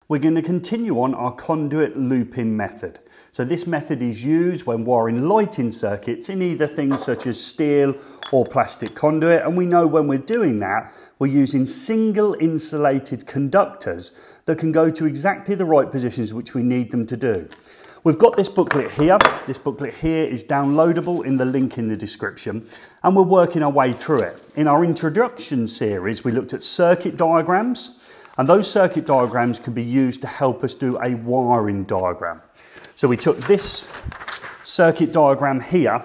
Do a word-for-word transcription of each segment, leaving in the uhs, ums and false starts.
We're going to continue on our conduit looping method. So this method is used when wiring lighting circuits in either things such as steel or plastic conduit, and we know when we're doing that, we're using single insulated conductors that can go to exactly the right positions which we need them to do. We've got this booklet here. This booklet here is downloadable in the link in the description, and we're working our way through it. In our introduction series, we looked at circuit diagrams, and those circuit diagrams can be used to help us do a wiring diagram. So we took this circuit diagram here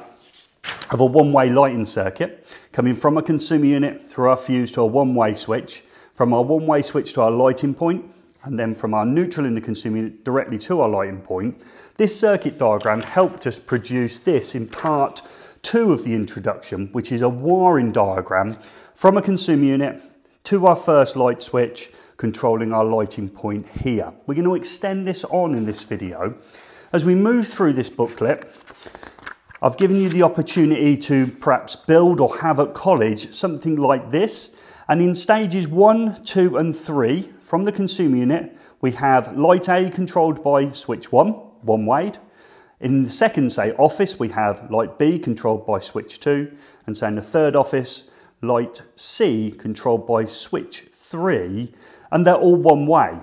of a one-way lighting circuit coming from a consumer unit through our fuse to a one-way switch, from our one-way switch to our lighting point, and then from our neutral in the consumer unit directly to our lighting point. This circuit diagram helped us produce this in part two of the introduction, which is a wiring diagram from a consumer unit to our first light switch, controlling our lighting point here. We're going to extend this on in this video. As we move through this booklet, I've given you the opportunity to perhaps build or have at college something like this. And in stages one, two and three from the consumer unit, we have light A controlled by switch one, one-wayed. In the second, say, office, we have light B controlled by switch two. And say in the third office, light C controlled by switch three. And they're all one way.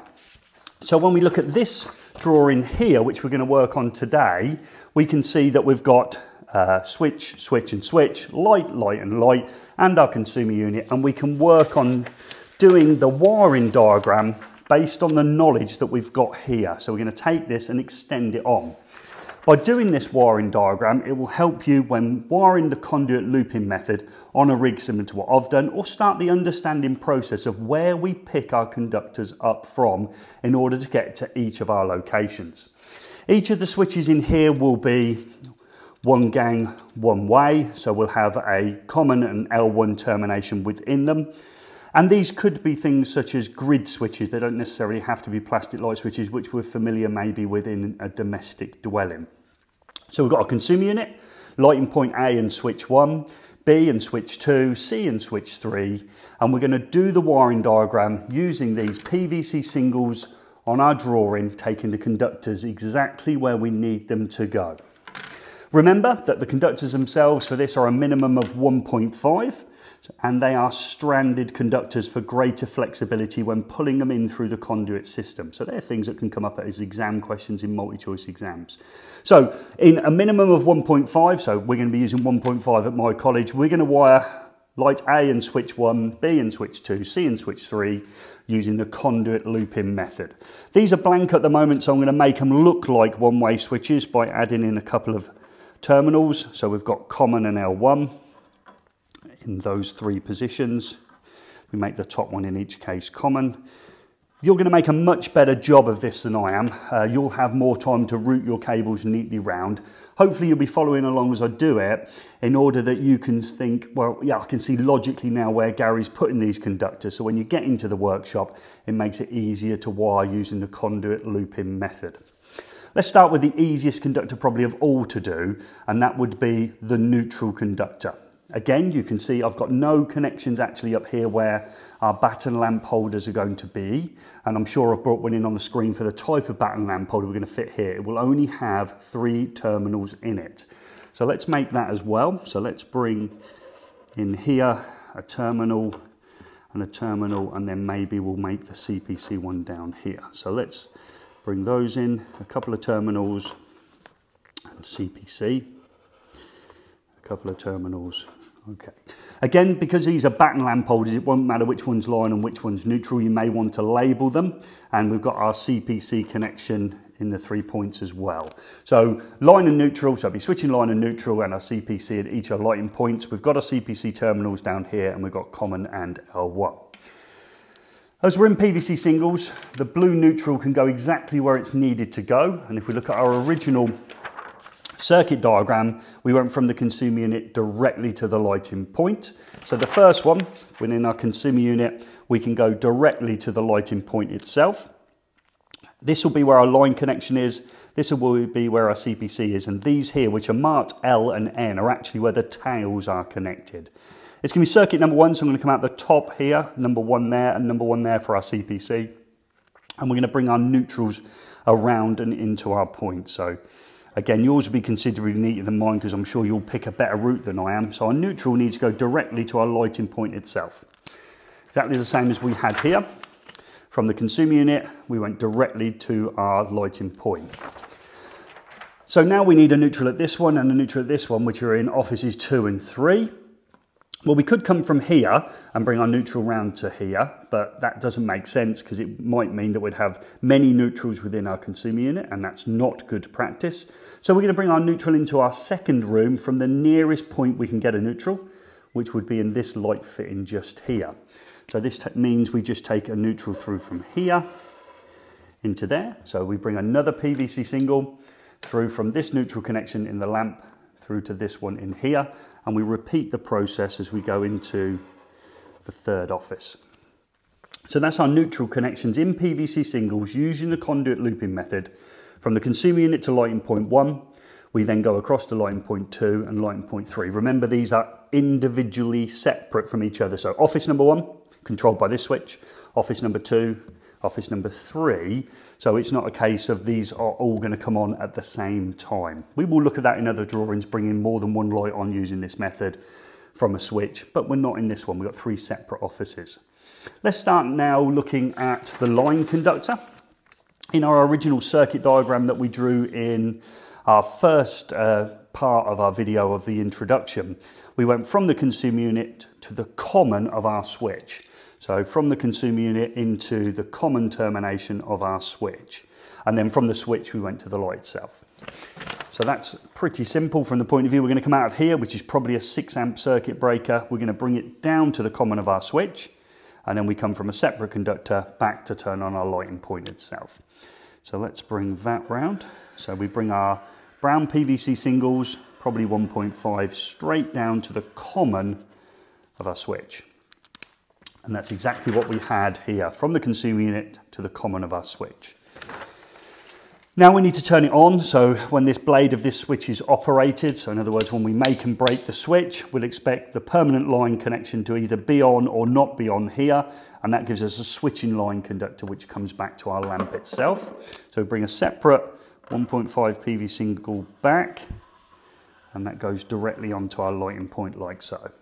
So when we look at this drawing here, which we're going to work on today, we can see that we've got uh, switch, switch and switch, light, light and light, and our consumer unit, and we can work on doing the wiring diagram based on the knowledge that we've got here. So we're going to take this and extend it on. By doing this wiring diagram, it will help you when wiring the conduit looping method on a rig similar to what I've done, or start the understanding process of where we pick our conductors up from in order to get to each of our locations. Each of the switches in here will be one gang, one way, so we'll have a common and L one termination within them. And these could be things such as grid switches. They don't necessarily have to be plastic light switches, which we're familiar maybe within a domestic dwelling. So we've got a consumer unit, lighting point A and switch one, B and switch two, C and switch three, and we're going to do the wiring diagram using these P V C singles on our drawing, taking the conductors exactly where we need them to go. Remember that the conductors themselves for this are a minimum of one point five, and they are stranded conductors for greater flexibility when pulling them in through the conduit system. So they're things that can come up as exam questions in multi-choice exams. So in a minimum of one point five, so we're going to be using one point five at my college, we're going to wire light A and switch one, B and switch two, C and switch three, using the conduit looping method. These are blank at the moment, so I'm going to make them look like one-way switches by adding in a couple of terminals. So we've got common and L one in those three positions. We make the top one in each case common. You're going to make a much better job of this than I am. Uh, you'll have more time to route your cables neatly round. Hopefully you'll be following along as I do it, in order that you can think, well, yeah, I can see logically now where Gary's putting these conductors. So when you get into the workshop, it makes it easier to wire using the conduit looping method. Let's start with the easiest conductor probably of all to do, and that would be the neutral conductor. Again, you can see I've got no connections actually up here where our batten lamp holders are going to be, and I'm sure I've brought one in on the screen for the type of batten lamp holder we're going to fit here. It will only have three terminals in it. So let's make that as well. So let's bring in here a terminal and a terminal, and then maybe we'll make the C P C one down here. So let's bring those in, a couple of terminals and C P C, a couple of terminals. Okay. Again, because these are batten lamp holders, it won't matter which one's line and which one's neutral. You may want to label them. And we've got our C P C connection in the three points as well. So line and neutral, so I'll be switching line and neutral and our C P C at each of our lighting points. We've got our C P C terminals down here, and we've got common and L one. As we're in P V C singles, the blue neutral can go exactly where it's needed to go. And if we look at our original circuit diagram, we went from the consumer unit directly to the lighting point. So the first one, within our consumer unit, we can go directly to the lighting point itself. This will be where our line connection is. This will be where our C P C is. And these here, which are marked L and N, are actually where the tails are connected. It's going to be circuit number one, so I'm going to come out the top here, number one there, and number one there for our C P C. And we're going to bring our neutrals around and into our point. So again, yours will be considerably neater than mine because I'm sure you'll pick a better route than I am. So our neutral needs to go directly to our lighting point itself. Exactly the same as we had here. From the consumer unit, we went directly to our lighting point. So now we need a neutral at this one and a neutral at this one, which are in offices two and three. Well, we could come from here and bring our neutral round to here, but that doesn't make sense because it might mean that we'd have many neutrals within our consumer unit, and that's not good practice. So we're going to bring our neutral into our second room from the nearest point we can get a neutral, which would be in this light fitting just here. So this means we just take a neutral through from here into there. So we bring another P V C single through from this neutral connection in the lamp through to this one in here, and we repeat the process as we go into the third office. So that's our neutral connections in P V C singles using the conduit looping method from the consumer unit to lighting point one. We then go across to lighting point two and lighting point three. Remember, these are individually separate from each other. So office number one, controlled by this switch, office number two, office number three. So it's not a case of these are all going to come on at the same time. We will look at that in other drawings, bringing more than one light on using this method from a switch, but we're not in this one. We've got three separate offices. Let's start now looking at the line conductor. In our original circuit diagram that we drew in our first uh, part of our video of the introduction, we went from the consumer unit to the common of our switch. So from the consumer unit into the common termination of our switch. And then from the switch, we went to the light itself. So that's pretty simple from the point of view. We're going to come out of here, which is probably a six amp circuit breaker. We're going to bring it down to the common of our switch. And then we come from a separate conductor back to turn on our lighting point itself. So let's bring that round. So we bring our brown P V C singles, probably one point five, straight down to the common of our switch. And that's exactly what we had here, from the consumer unit to the common of our switch. Now we need to turn it on, so when this blade of this switch is operated, so in other words, when we make and break the switch, we'll expect the permanent line connection to either be on or not be on here, and that gives us a switching line conductor which comes back to our lamp itself. So we bring a separate one point five P V single back, and that goes directly onto our lighting point like so.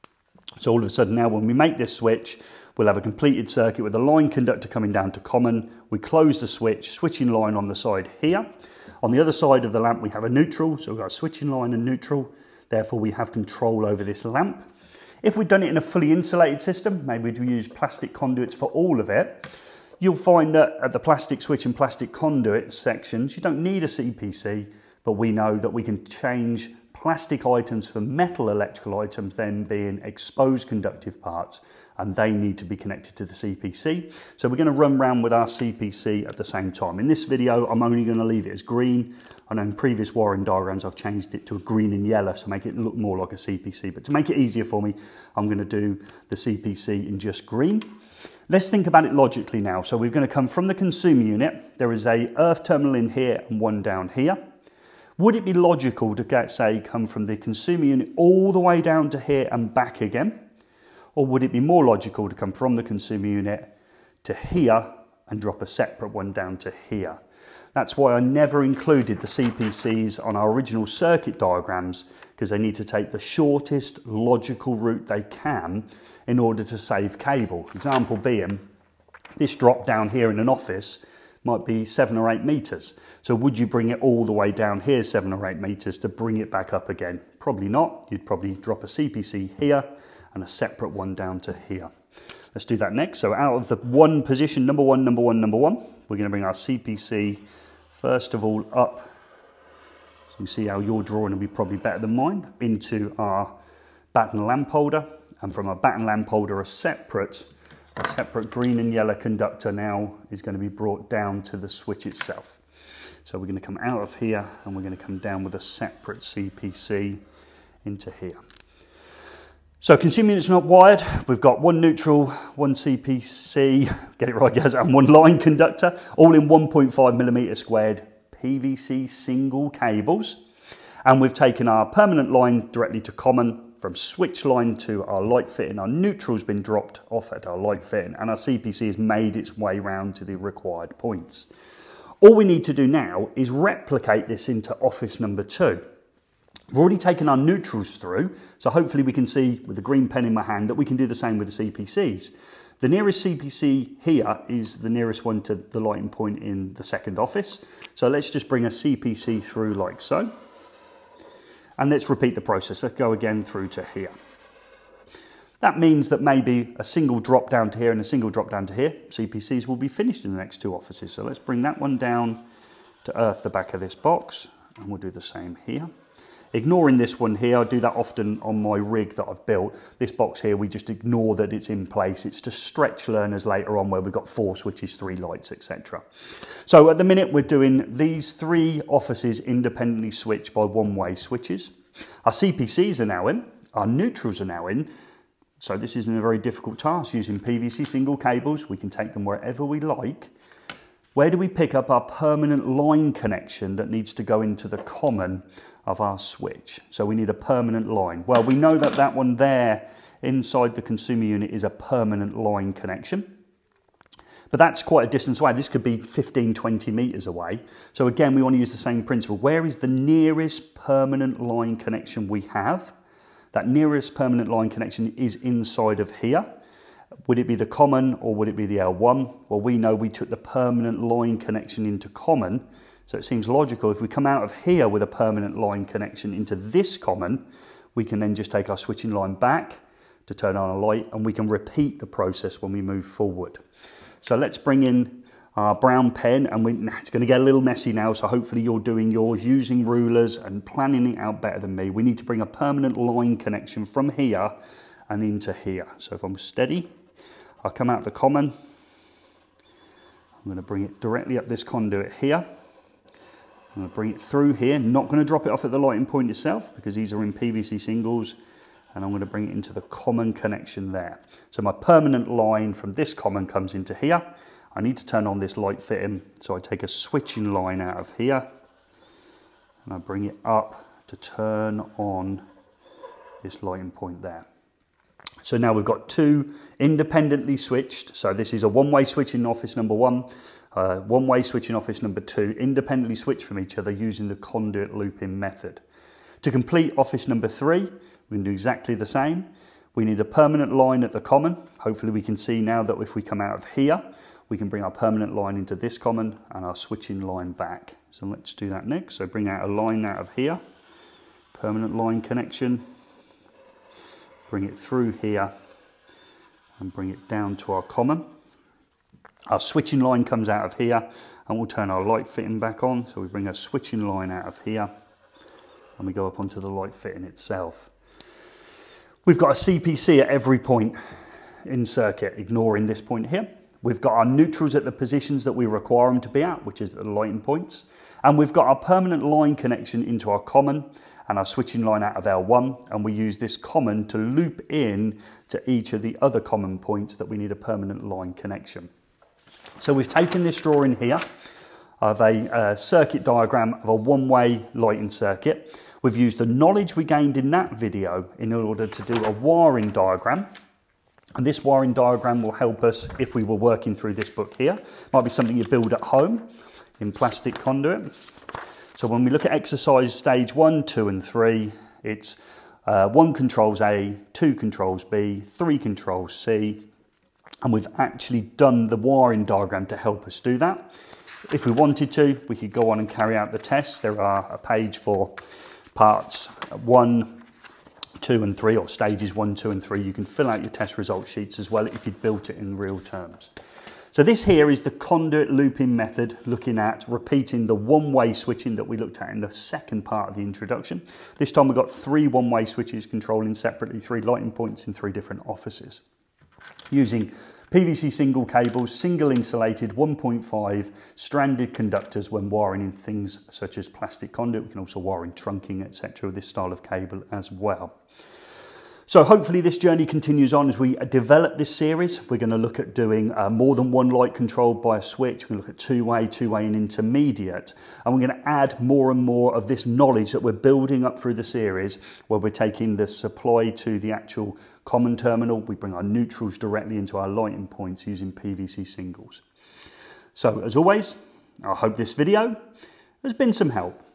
So all of a sudden now when we make this switch, we'll have a completed circuit with a line conductor coming down to common. We close the switch, switching line on the side here. On the other side of the lamp we have a neutral, so we've got a switching line and neutral, therefore we have control over this lamp. If we'd done it in a fully insulated system, maybe we'd use plastic conduits for all of it, you'll find that at the plastic switch and plastic conduit sections, you don't need a C P C, but we know that we can change plastic items for metal electrical items then being exposed conductive parts, and they need to be connected to the C P C. So we're going to run around with our C P C at the same time. In this video, I'm only going to leave it as green. I know in previous wiring diagrams, I've changed it to a green and yellow to make it look more like a C P C. But to make it easier for me, I'm going to do the C P C in just green. Let's think about it logically now. So we're going to come from the consumer unit. There is a earth terminal in here and one down here. Would it be logical to get, say, come from the consumer unit all the way down to here and back again? Or would it be more logical to come from the consumer unit to here and drop a separate one down to here? That's why I never included the C P Cs on our original circuit diagrams, because they need to take the shortest logical route they can in order to save cable. Example being, this drop down here in an office might be seven or eight meters. So would you bring it all the way down here seven or eight meters to bring it back up again? Probably not. You'd probably drop a C P C here and a separate one down to here. Let's do that next. So out of the one position, number one, number one, number one, we're going to bring our C P C first of all up. So you see how your drawing will be probably better than mine, into our batten lamp holder, and from our batten lamp holder a separate A separate green and yellow conductor now is going to be brought down to the switch itself. So we're going to come out of here and we're going to come down with a separate C P C into here. So consumer unit's not wired. We've got one neutral, one C P C, get it right guys, and one line conductor, all in one point five millimeter squared P V C single cables. And we've taken our permanent line directly to common, from switch line to our light fitting. Our neutral's been dropped off at our light fitting, and our C P C has made its way round to the required points. All we need to do now is replicate this into office number two. We've already taken our neutrals through, so hopefully we can see with the green pen in my hand that we can do the same with the C P Cs. The nearest C P C here is the nearest one to the lighting point in the second office. So let's just bring a C P C through like so. And let's repeat the process. Let's go again through to here. That means that maybe a single drop down to here and a single drop down to here, C P Cs will be finished in the next two offices. So let's bring that one down to earth the back of this box, and we'll do the same here. Ignoring this one here, I do that often on my rig that I've built. This box here, we just ignore that it's in place. It's to stretch learners later on where we've got four switches, three lights, et cetera. So at the minute, we're doing these three offices independently switched by one-way switches. Our C P Cs are now in, our neutrals are now in. So this isn't a very difficult task. Using P V C single cables, we can take them wherever we like. Where do we pick up our permanent line connection that needs to go into the common of our switch? So we need a permanent line. Well, we know that that one there inside the consumer unit is a permanent line connection. But that's quite a distance away. This could be fifteen, twenty meters away. So again, we want to use the same principle. Where is the nearest permanent line connection we have? That nearest permanent line connection is inside of here. Would it be the common or would it be the L one? Well, we know we took the permanent line connection into common. So it seems logical if we come out of here with a permanent line connection into this common, we can then just take our switching line back to turn on a light, and we can repeat the process when we move forward. So let's bring in our brown pen, and we, it's going to get a little messy now, so hopefully you're doing yours using rulers and planning it out better than me. We need to bring a permanent line connection from here and into here. So if I'm steady, I'll come out the common. I'm going to bring it directly up this conduit here. I'm going to bring it through here, not going to drop it off at the lighting point itself because these are in P V C singles, and I'm going to bring it into the common connection there. So my permanent line from this common comes into here. I need to turn on this light fitting, so I take a switching line out of here and I bring it up to turn on this lighting point there. So now we've got two independently switched. So this is a one-way switch in office number one, uh, one-way switch in office number two, independently switched from each other using the conduit looping method. To complete office number three, we can do exactly the same. We need a permanent line at the common. Hopefully we can see now that if we come out of here, we can bring our permanent line into this common and our switching line back. So let's do that next. So bring out a line out of here, permanent line connection, bring it through here and bring it down to our common. Our switching line comes out of here and we'll turn our light fitting back on. So we bring a switching line out of here and we go up onto the light fitting itself. We've got a C P C at every point in circuit, ignoring this point here. We've got our neutrals at the positions that we require them to be at, which is at the lighting points. And we've got our permanent line connection into our common and our switching line out of L one. And we use this common to loop in to each of the other common points that we need a permanent line connection. So we've taken this drawing here of a uh, circuit diagram of a one-way lighting circuit. We've used the knowledge we gained in that video in order to do a wiring diagram. And this wiring diagram will help us if we were working through this book here. Might be something you build at home in plastic conduit. So when we look at exercise stage one, two and three, it's uh, one controls A, two controls B, three controls C. And we've actually done the wiring diagram to help us do that. If we wanted to, we could go on and carry out the tests. There are a page for parts one, two and three, or stages one, two and three. You can fill out your test result sheets as well if you'd built it in real terms. So this here is the conduit looping method, looking at repeating the one-way switching that we looked at in the second part of the introduction. This time we've got three one-way switches controlling separately three lighting points in three different offices. Using P V C single cables, single insulated one point five stranded conductors when wiring in things such as plastic conduit. We can also wire in trunking, et cetera with this style of cable as well. So hopefully this journey continues on as we develop this series. We're going to look at doing uh, more than one light controlled by a switch. We're going to look at two-way, two-way and intermediate. And we're going to add more and more of this knowledge that we're building up through the series, where we're taking the supply to the actual common terminal. We bring our neutrals directly into our lighting points using P V C singles. So as always, I hope this video has been some help.